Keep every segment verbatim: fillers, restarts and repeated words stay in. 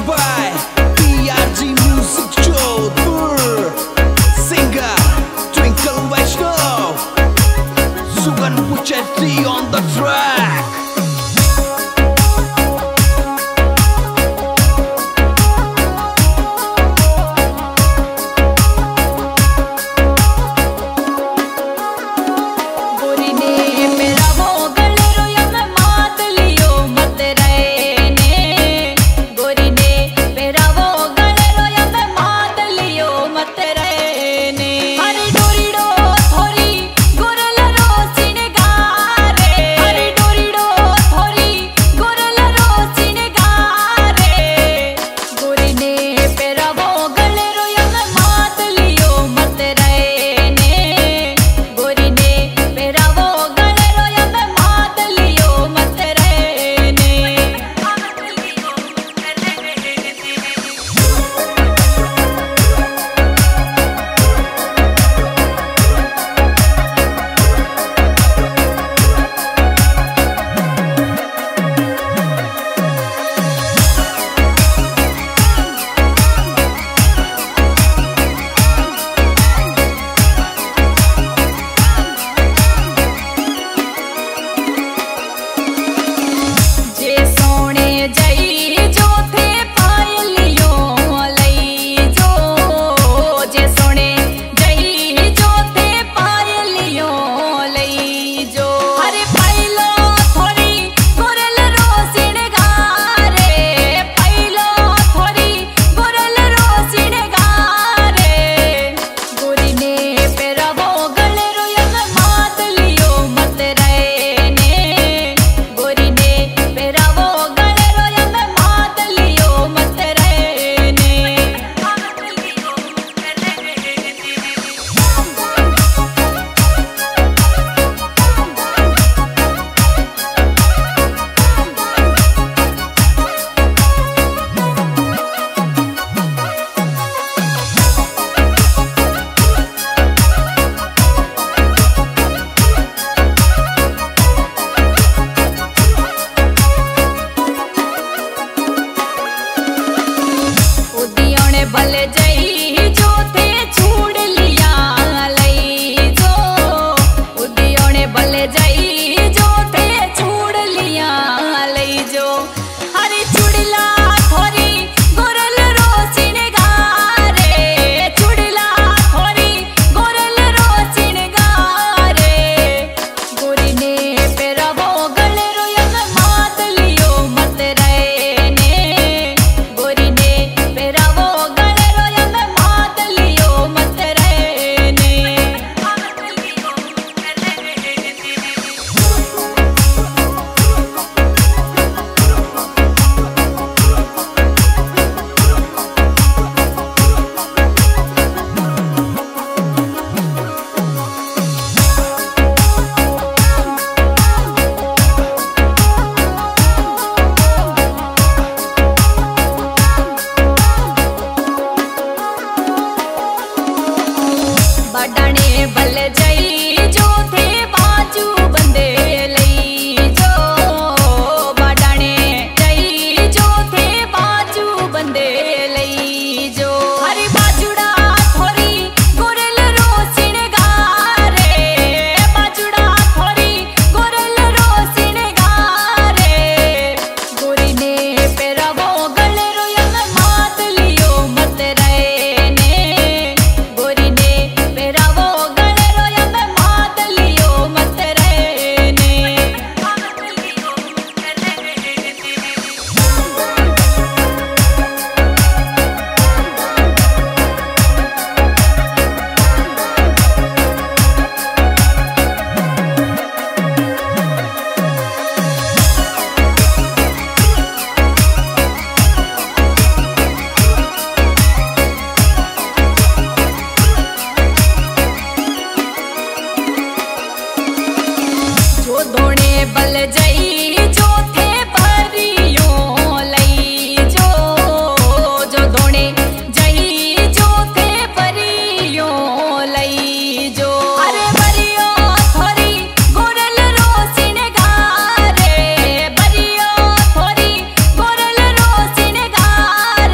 by P R G Music Jodhpur. Singer Twinkle Vaishnav, Sugan Puchetti on the track. बल जई जो थे छूड़ लिया लई जो उदियोने बल जई जो थे छूड़ लिया लई जो हरी चुड़ला थोरी गोरल रोचिन गारे चुड़ला थोरी गोरल रोचिन गारे गोरी ने पेरवो गले रोयन मात लियो मत रे ने गोरी ने पेरवो बड़ाने बल जई जो थे बाजू बंदे लई जो बड़ाने जई जो थे बाजू बंदे लई जो हरी बाजुड़ा थोरी गोरल रोचिन गारे बाजुड़ा थोरी गोरल रोचिन गारे गोरी ने पेरवो गले रोयन मात लियो मत रे ने गोरी ने पेरवो गले रोयन मात लियो मत रे ने जो धोने बल जई जो थे परियों लई जो जो धोने जई जो थे परियों लई जो अरे परियों थोरी गोरल रोचिन गारे परियों थोरी गोरल रोचिन गारे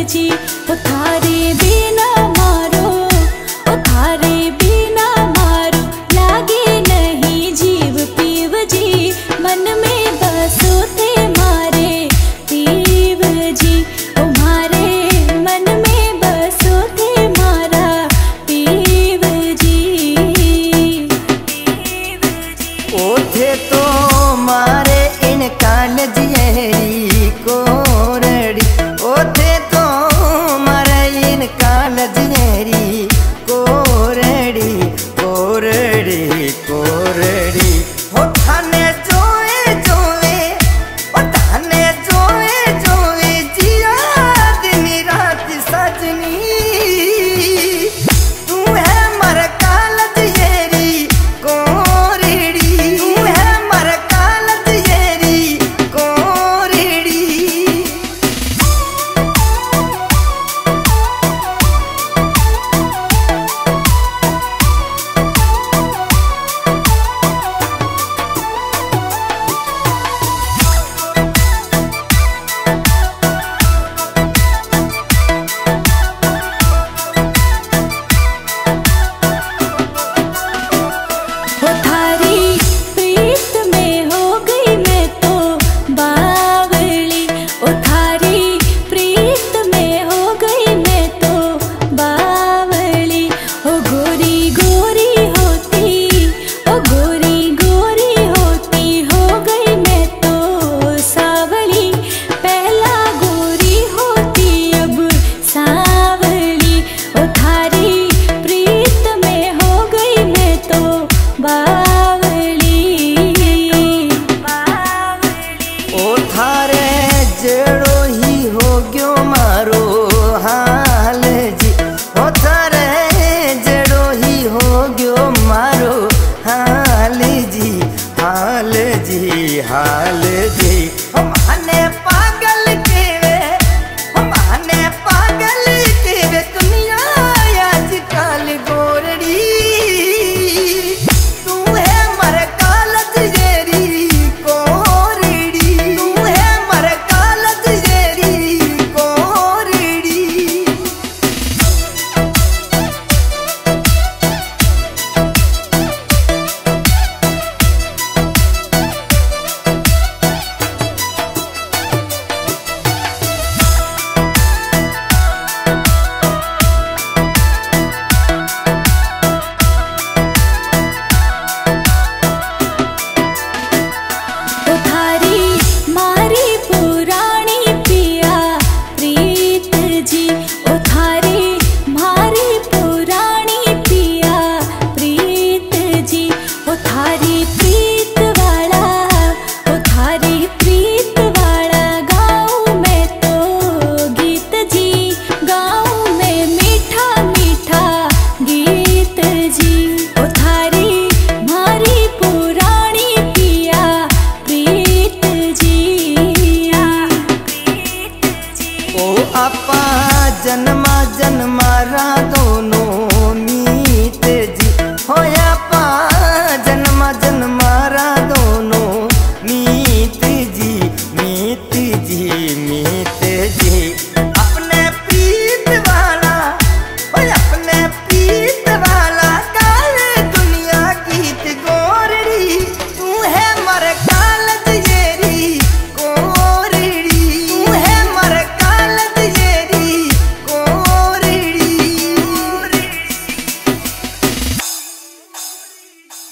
जी ओ थारे बिना मारो ओ थारे बिना मारो लागे नहीं जीव पीव जी मन में बसो थे मारे पीव जी ओ मारे मन में बसो थे मारा पीव जी ओथे तो मारे इन कान जियरी कोरड़ी ओथे तो मारे इन कान जियरी कोरड़ी कोरड़ी कोरड़ी हो थाने जोए जोए ओ थाने जोए जोए जिया दिन रात सजनी तू है मर काल जियरी कोरड़ी तू है मर काल जियरी कोरड़ी ओ थारी प्रीत में हो गई मैं तो बावली ओ थारी प्रीत में हो गई मैं तो बावली ओ गोरी गोरी होती ओ गोरी गोरी होती हो गई मैं तो सावली पहला गोरी होती अब सावली ओ थारी प्रीत में हो गई मैं तो बावली ओ थारे जेड़ो ही हो गयो मारो हाल जी ओ थारे जेड़ो ही हो गयो मारो हाल जी हाल जी हाल जी हम हने पागल केवे हम हने पागल केवे दुनिया आजकल गोरड़ी तू है मर काल जियरी कोरड़ी तू है मर काल जियरी कोरड़ी ओ थारी मारी पुरानी पिया प्रीत जी ओ थारी मारी पुरानी पिया प्रीत जी ओ थारी प्रीत वाला ओ थारी प्रीत वाला गाँव में तो गीत जी गाँव में मीठा मीठा गीत जी ओ थारी मारी पुरानी पिया प्रीत जी ओ आपा जन्मा जन्मारा दोनों